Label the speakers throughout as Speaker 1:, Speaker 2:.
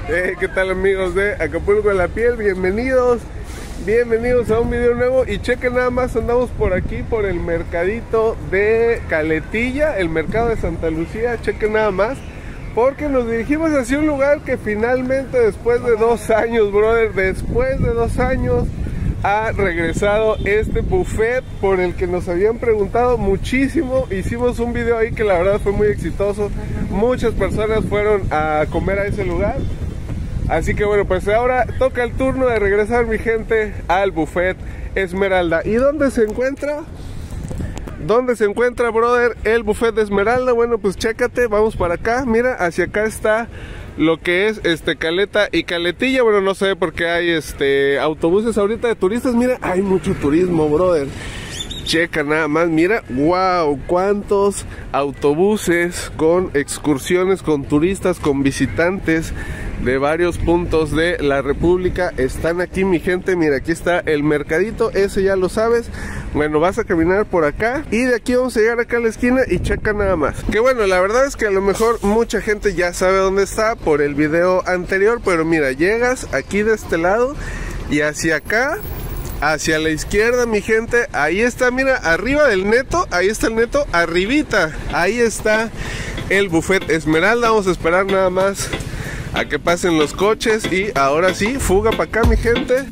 Speaker 1: ¿Qué tal amigos de Acapulco de la Piel? Bienvenidos a un video nuevo. Y chequen nada más, andamos por aquí, por el mercadito de Caletilla, el mercado de Santa Lucía. Chequen nada más, porque nos dirigimos hacia un lugar que finalmente después de 2 años, brother, después de 2 años ha regresado este buffet por el que nos habían preguntado muchísimo. Hicimos un video ahí que la verdad fue muy exitoso. Muchas personas fueron a comer a ese lugar. Así que bueno, pues ahora toca el turno de regresar, mi gente, al buffet Esmeralda. ¿Y dónde se encuentra? ¿Dónde se encuentra, brother, el buffet de Esmeralda? Bueno, pues chécate, vamos para acá. Mira, hacia acá está lo que es Caleta y Caletilla. Bueno, no sé por qué hay autobuses ahorita de turistas. Mira, hay mucho turismo, brother. Checa nada más, mira, wow, cuántos autobuses con excursiones, con turistas, con visitantes de varios puntos de la República están aquí, mi gente. Mira, aquí está el mercadito, ese ya lo sabes. Bueno, vas a caminar por acá y de aquí vamos a llegar acá a la esquina y checa nada más. Que bueno, la verdad es que a lo mejor mucha gente ya sabe dónde está por el video anterior, pero mira, llegas aquí de este lado y hacia acá, hacia la izquierda, mi gente, ahí está, mira, arriba del Neto, ahí está el Neto, arribita, ahí está el buffet Esmeralda. Vamos a esperar nada más a que pasen los coches y ahora sí, fuga para acá, mi gente.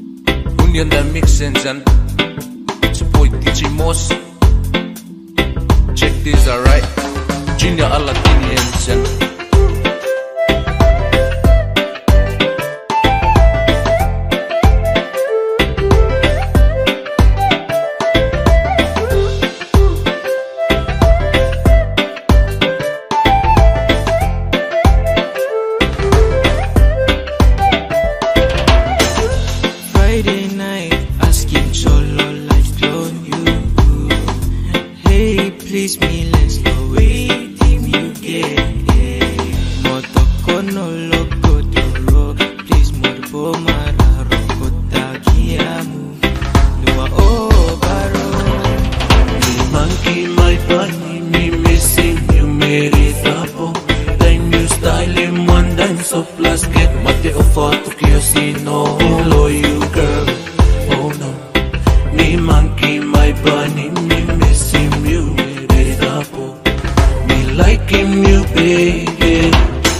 Speaker 2: Check this, alright. Junior Alatinian.
Speaker 3: Please me, let's go waiting you get. Moto kono logo duro, please morbo mararo kotakiamu. Dua o baro.
Speaker 2: Me monkey, my bunny, me missing you, Mary Tapo. Then you style him one dime, so plus get mate o foto que yo si no follow you, girl. Oh no, me monkey, my bunny, me missing you. Me liking you, baby.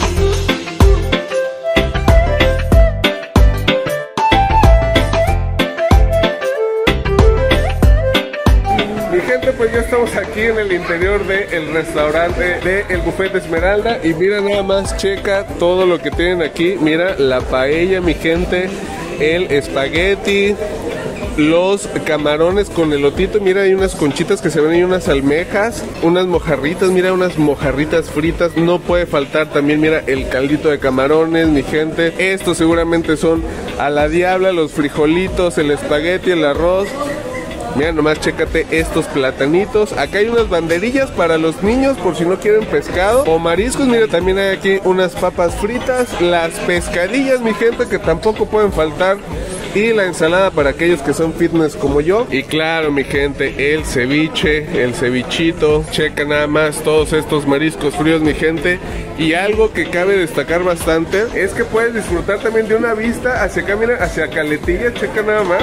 Speaker 1: Mi gente, pues ya estamos aquí en el interior del restaurante del buffet de Esmeralda. Y mira nada más, checa todo lo que tienen aquí. Mira la paella, mi gente, el espagueti, los camarones con elotito. Mira, hay unas conchitas que se ven ahí, unas almejas, unas mojarritas, mira, unas mojarritas fritas. No puede faltar también, mira, el caldito de camarones, mi gente. Estos seguramente son a la diabla, los frijolitos, el espagueti, el arroz. Mira nomás, chécate estos platanitos. Acá hay unas banderillas para los niños por si no quieren pescado o mariscos. Mira, también hay aquí unas papas fritas, las pescadillas, mi gente, que tampoco pueden faltar. Y la ensalada para aquellos que son fitness como yo. Y claro, mi gente, el ceviche, el cevichito. Checa nada más todos estos mariscos fríos, mi gente. Y algo que cabe destacar bastante es que puedes disfrutar también de una vista hacia acá, mira, hacia Caletilla. Checa nada más.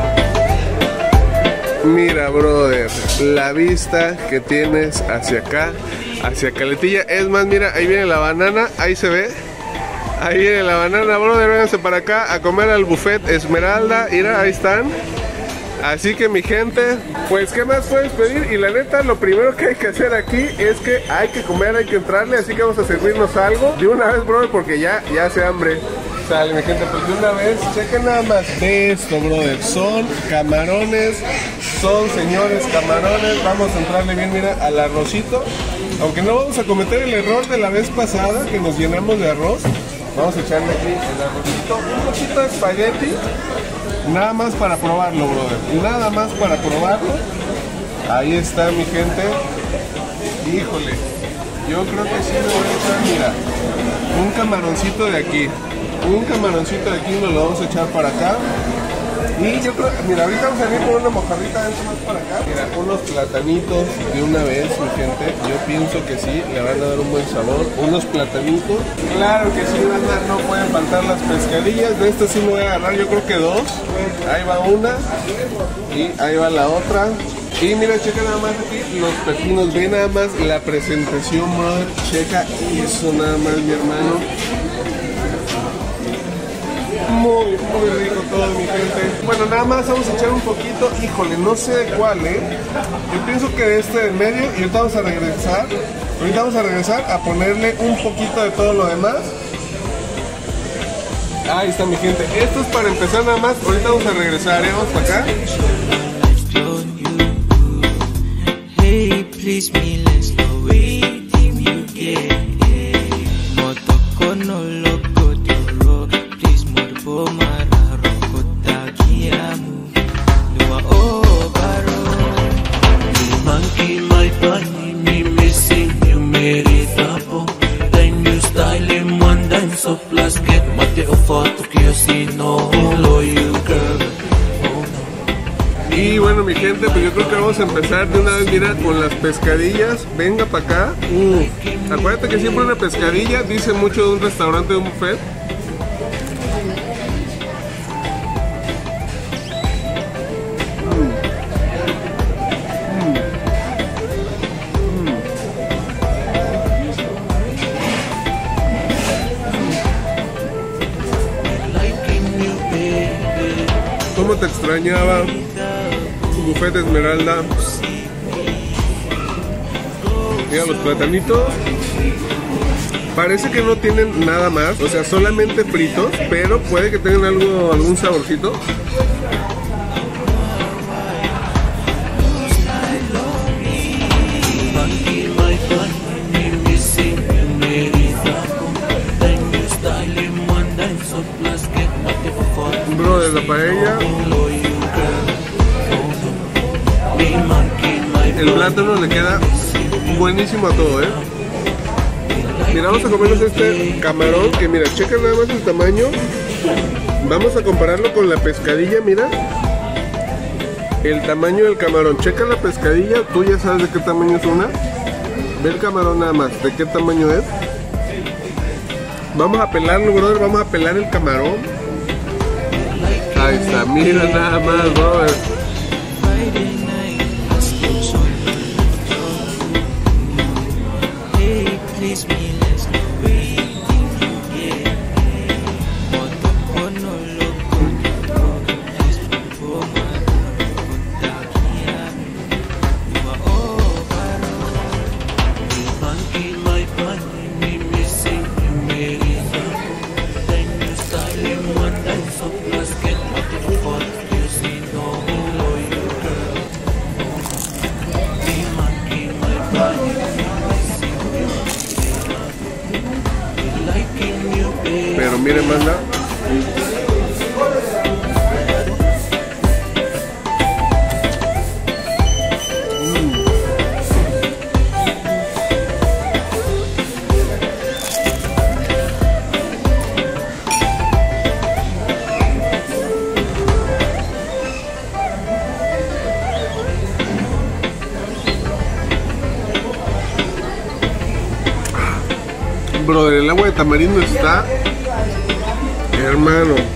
Speaker 1: Mira, brother, la vista que tienes hacia acá, hacia Caletilla. Es más, mira, ahí viene la banana, ahí se ve. Ahí viene la banana, brother, vénganse para acá a comer al buffet Esmeralda. Mira, ahí están. Así que mi gente, pues ¿qué más puedes pedir? Y la neta, lo primero que hay que hacer aquí es que hay que comer, hay que entrarle. Así que vamos a servirnos algo de una vez, brother, porque ya hace hambre. Sale, mi gente, pues de una vez, chequen nada más de esto, brother. Son camarones, son señores camarones. Vamos a entrarle bien, mira, al arrocito. Aunque no vamos a cometer el error de la vez pasada, que nos llenamos de arroz. Vamos a echarle aquí el arrocito, un poquito de espagueti. Nada más para probarlo, brother. Nada más para probarlo. Ahí está, mi gente. Híjole, yo creo que sí me voy a echar, mira, un camaroncito de aquí. Un camaroncito de aquí nos lo vamos a echar para acá. Y yo creo, mira, ahorita vamos a venir con una mojarrita dentro más para acá. Mira, unos platanitos de una vez, mi gente. Yo pienso que sí, le van a dar un buen sabor. Unos platanitos. Claro que sí, banda, no pueden faltar las pescadillas. De estas sí me voy a agarrar, yo creo que 2. Ahí va una y ahí va la otra. Y mira, checa nada más aquí los pepinos. Ve nada más la presentación, brother. Checa eso nada más, mi hermano. Muy rico todo, mi gente. Bueno, nada más vamos a echar un poquito. Híjole, no sé de cuál, yo pienso que de este del medio. Y ahorita vamos a regresar. Ahorita vamos a regresar a ponerle un poquito de todo lo demás. Ahí está, mi gente. Esto es para empezar nada más. Ahorita vamos a regresar, vamos para acá. Hey, please me, let's go waiting you get. Moto no loco duro, please morbo mararo kotakiamu. Nuwa o baro.
Speaker 2: You monkey, my bunny, me missing you, Mary Thapo. Then you style in one dance of plastic. Mate o foto que así no lo you girl.
Speaker 1: Y bueno, mi gente, pues yo creo que vamos a empezar de una vez, mira, con las pescadillas. Venga para acá. Acuérdate que siempre una pescadilla dice mucho de un restaurante, de un buffet. ¿Cómo te extrañaba? Buffet Esmeralda. Mira los platanitos. Parece que no tienen nada más, o sea, solamente fritos, pero puede que tengan algún saborcito. Bro, de la paella. El plátano le queda buenísimo a todo, Mira, vamos a comernos este camarón, que mira, checa nada más el tamaño. Vamos a compararlo con la pescadilla, mira. El tamaño del camarón. Checa la pescadilla, tú ya sabes de qué tamaño es una. Ve el camarón nada más, de qué tamaño es. Vamos a pelarlo, brother, vamos a pelar el camarón. Ahí está, mira nada más, brother. Pero miren, banda. Brother, el agua de tamarindo está, hermano.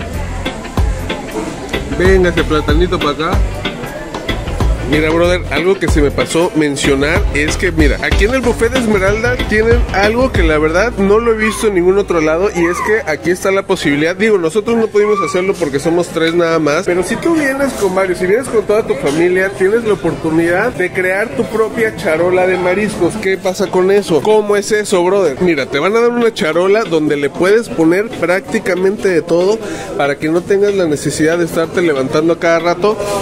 Speaker 1: Venga ese platanito para acá. Mira, brother, algo que se me pasó mencionar es que, mira, aquí en el buffet de Esmeralda tienen algo que la verdad no lo he visto en ningún otro lado, y es que aquí está la posibilidad. Digo, nosotros no pudimos hacerlo porque somos 3 nada más, pero si tú vienes con varios, si vienes con toda tu familia, tienes la oportunidad de crear tu propia charola de mariscos. ¿Qué pasa con eso? ¿Cómo es eso, brother? Mira, te van a dar una charola donde le puedes poner prácticamente de todo para que no tengas la necesidad de estarte levantando a cada rato.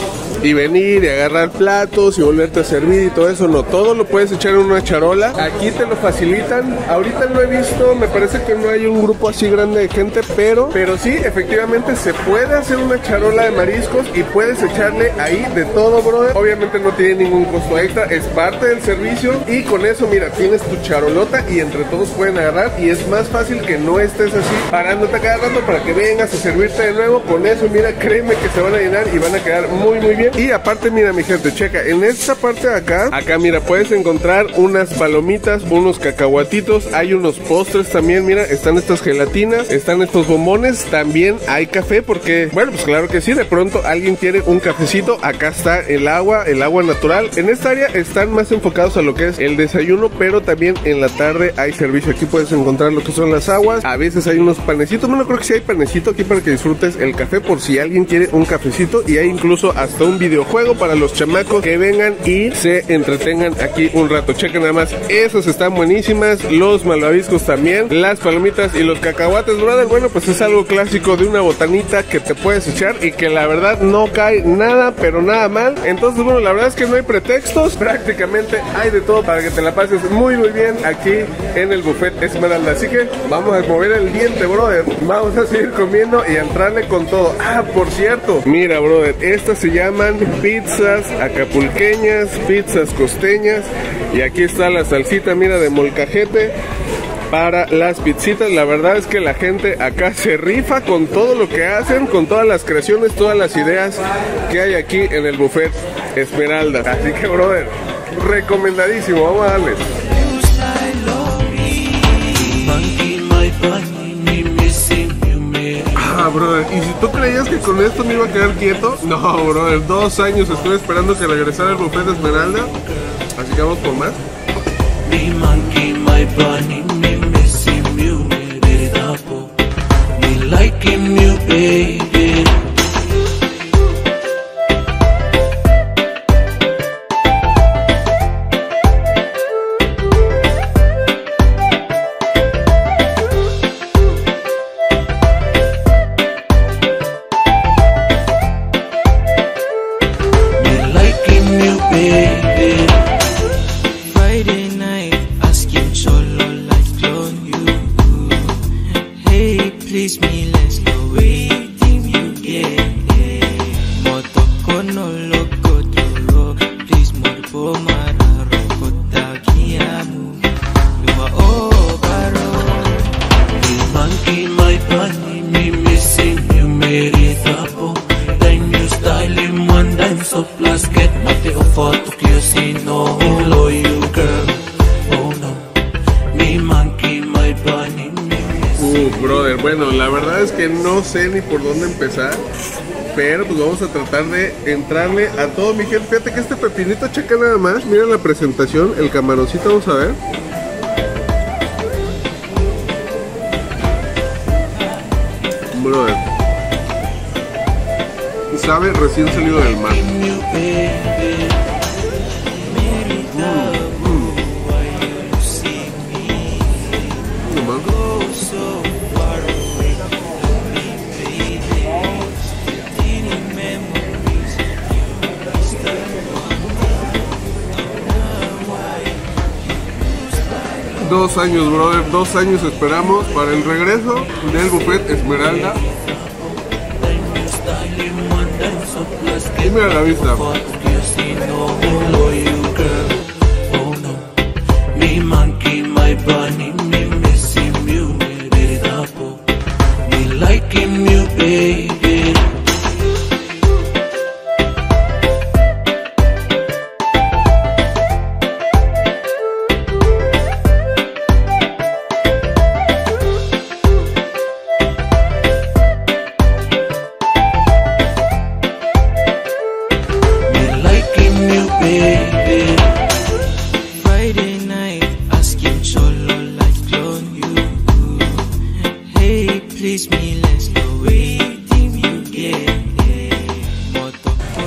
Speaker 1: y venir y agarrar platos y volverte a servir y todo eso. No, todo lo puedes echar en una charola. Aquí te lo facilitan. Ahorita no he visto, me parece que no hay un grupo así grande de gente, pero sí, efectivamente se puede hacer una charola de mariscos y puedes echarle ahí de todo, brother. Obviamente no tiene ningún costo extra, es parte del servicio y con eso, mira, tienes tu charolota y entre todos pueden agarrar y es más fácil que no estés así parándote cada rato para que vengas a servirte de nuevo. Con eso, mira, créeme que se van a llenar y van a quedar muy bien. Y aparte, mira, mi gente, checa, en esta parte de acá, mira, puedes encontrar unas palomitas, unos cacahuatitos, hay unos postres también, mira, están estas gelatinas, están estos bombones, también hay café porque, bueno, pues claro que sí, de pronto alguien quiere un cafecito, acá está el agua natural. En esta área están más enfocados a lo que es el desayuno, pero también en la tarde hay servicio. Aquí puedes encontrar lo que son las aguas, a veces hay unos panecitos, bueno, creo que sí hay panecito aquí para que disfrutes el café por si alguien quiere un cafecito y hay incluso hasta un videojuego para los chamacos que vengan y se entretengan aquí un rato. Chequen nada más, esas están buenísimas, los malvaviscos también, las palomitas y los cacahuates, brother. Bueno, pues es algo clásico de una botanita que te puedes echar y que la verdad no cae nada, pero nada mal. Entonces, bueno, la verdad es que no hay pretextos, prácticamente hay de todo para que te la pases muy bien aquí en el Buffet Esmeralda. Así que vamos a mover el diente, brother. Vamos a seguir comiendo y a entrarle con todo. Ah, por cierto, mira, brother, estas se llaman pizzas acapulqueñas, pizzas costeñas. Y aquí está la salsita, mira, de molcajete para las pizzitas. La verdad es que la gente acá se rifa con todo lo que hacen, con todas las creaciones, todas las ideas que hay aquí en el Buffet Esmeralda. Así que, brother, recomendadísimo, vamos a darle. Ah, brother, ¿y si tú creías que con esto me iba a quedar quieto? No, brother, 2 años estuve esperando que regresara el Buffet Esmeralda. Así que vamos por más.
Speaker 2: Me monkey, my bunny, me missing you, me dapo, me liking you, baby. Me liking you, baby.
Speaker 3: Friday night, asking solo like clone you. Hey, please me, let's go waiting you get. Moto kono logo duro, please morbo mararo kotakiamu. Luma o baro.
Speaker 2: Me monkey, my bunny, me missing you, me dapo. Then you styling one dime so plus get mate o foto que yo si no lo you girl. Oh no, me monkey, my bunny, me missing.
Speaker 1: Brother, bueno, la verdad es que no sé ni por dónde empezar, pero pues vamos a tratar de entrarle a todo, mi gente. Fíjate que este pepinito, checa nada más, mira la presentación, el camaroncito, vamos a ver. Brother, sabe recién salido del mar. Dos años, brother, 2 años esperamos para el regreso del Buffet Esmeralda. Y mira la vista.
Speaker 2: Me monkey, my bunny, me missing you, me dapo, me liking you, baby.
Speaker 3: Friday night, asking solo like clone you. Hey, please me, let's go waiting you get.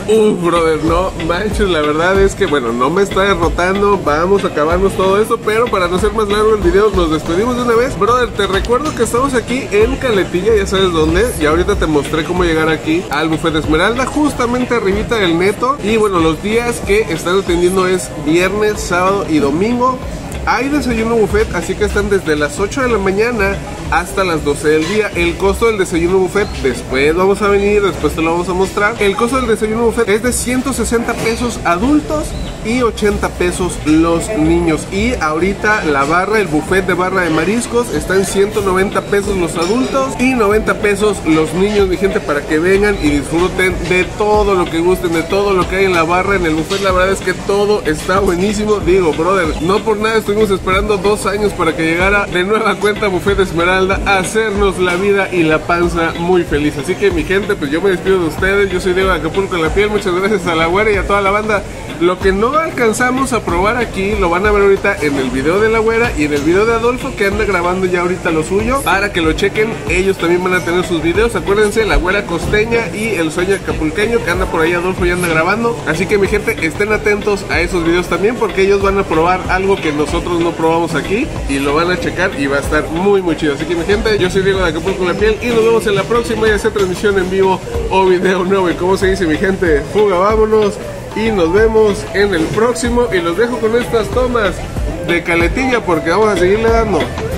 Speaker 1: Brother, no manches, la verdad es que, bueno, no me está derrotando. Vamos a acabarnos todo esto, pero para no ser más largo el video, nos despedimos de una vez. Brother, te recuerdo que estamos aquí en Caletilla, ya sabes dónde. Y ahorita te mostré cómo llegar aquí al Buffet Esmeralda, justamente arribita del Neto. Y bueno, los días que están atendiendo es viernes, sábado y domingo. Hay desayuno buffet, así que están desde las 8 de la mañana hasta las 12 del día. El costo del desayuno buffet, después vamos a venir, después te lo vamos a mostrar. El costo del desayuno buffet es de 160 pesos adultos y 80 pesos los niños. Y ahorita la barra, el buffet de barra de mariscos está en 190 pesos los adultos y 90 pesos los niños, mi gente, para que vengan y disfruten de todo lo que gusten, de todo lo que hay en la barra, en el buffet. La verdad es que todo está buenísimo. Digo, brother, no por nada estuvimos esperando 2 años para que llegara de nueva cuenta Buffet Esmeralda a hacernos la vida y la panza muy feliz. Así que, mi gente, pues yo me despido de ustedes. Yo soy Diego de Acapulco La Piel. Muchas gracias a la güera y a toda la banda. Lo que no alcanzamos a probar aquí lo van a ver ahorita en el video de la güera y en el video de Adolfo, que anda grabando ya ahorita lo suyo, para que lo chequen. Ellos también van a tener sus videos. Acuérdense, la güera costeña y el sueño acapulqueño, que anda por ahí Adolfo y anda grabando. Así que, mi gente, estén atentos a esos videos también, porque ellos van a probar algo que nosotros no probamos aquí y lo van a checar y va a estar muy muy chido. Así que, mi gente, yo soy Diego de Acapulco La Piel y nos vemos en la próxima, ya sea transmisión en vivo o video nuevo. Y como se dice, mi gente, fuga, vámonos. Y nos vemos en el próximo. Y los dejo con estas tomas de Caletilla porque vamos a seguirle dando.